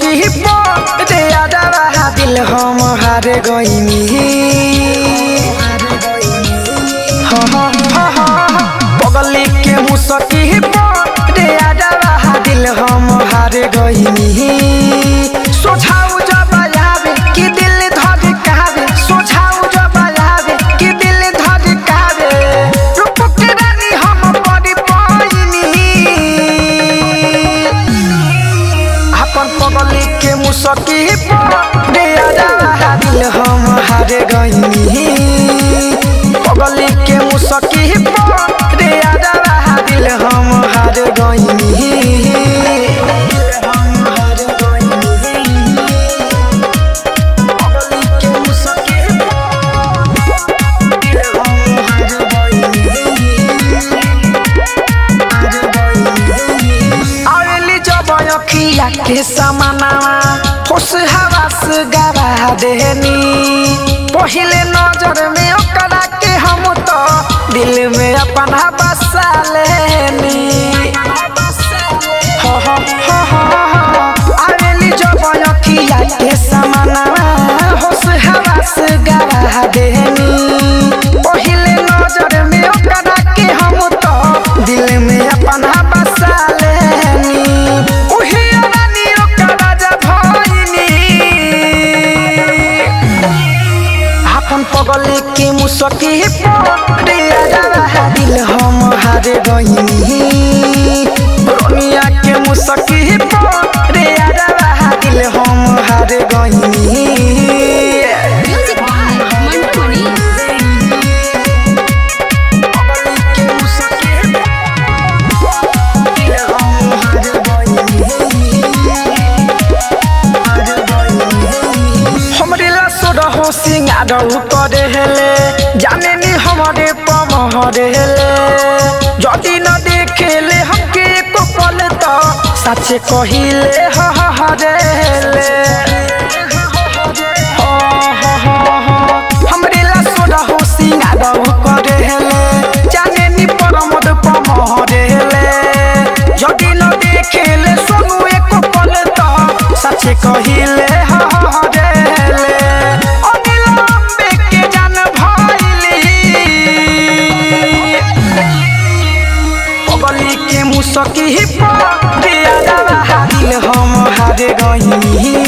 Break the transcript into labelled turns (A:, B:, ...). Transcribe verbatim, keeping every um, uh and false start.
A: मुसकी रे आदवा दिल हम हार गईनी पगली के मुसकी रे आदवा दिल हम हार गईनी सोझाऊ जब आवे कि दिल धड़कावे सोझाऊ जब आवे कि दिल धड़कावे रूप के रानी हम पड़ी पाइनी अपन पगली के मुसकी रे आदवा दिल हम हार गईनी पगली के मुसकी रे आदवा दिल हम हार गईनी के समानावा होश हवास गवा देनी पहले नजर में ओकरा के हम तो दिल में अपना बसा लेनी हो हो हो हो आरेली जब अखिया के समानावा होश हवास गवा देनी पहले नजर में ओकरा के हम तो दिल में अपना बसा लेनी पगली के मुसकी रे आदवा दिल हम हार गईनी रोनिया के मुसकी रे आदवा दिल हम हार गईनी सिंगार करे हेले जाने नी हमारे पमहरे हेले जदि न देखेले हमके एको पल तो सच्चे कहिले हहरेले हमरे ला सोरा हो सिंगार करे हेले जाने नी परमद पमहरे हेले जदि न देखेले सोनू एको पल तो सच्चे कहिले हहरेले मुसकी रे आदवा दिल हम हार गईनी